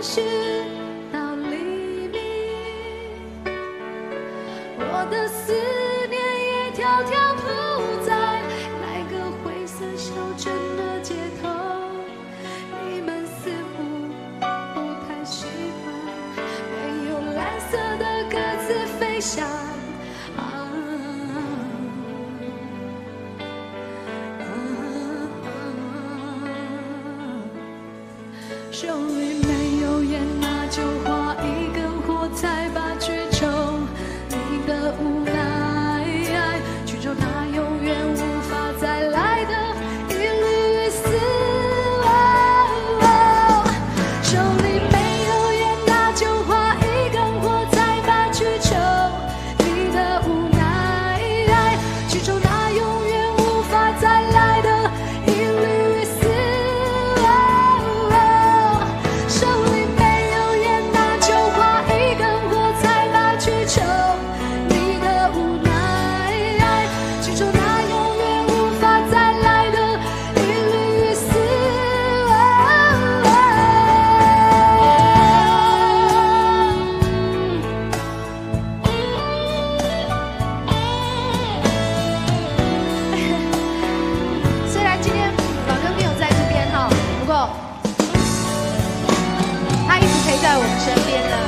续到黎明。我的思念一条条铺在那个灰色小镇的街头，你们似乎不太习惯没有蓝色的鸽子飞翔。手里没有烟，那就划一根火柴吧，去抽你的无奈，去抽那永远无法再来的一缕丝。手里没有烟，那就划一根火柴吧，去抽你的无奈，去抽那永远无法再来的一缕丝。手里没有烟，那就划一根火柴吧，去抽你的无奈，去抽那永远无法再来的一缕丝。虽然今天老哥没有在这边哈，不过他一直陪在我们身边的。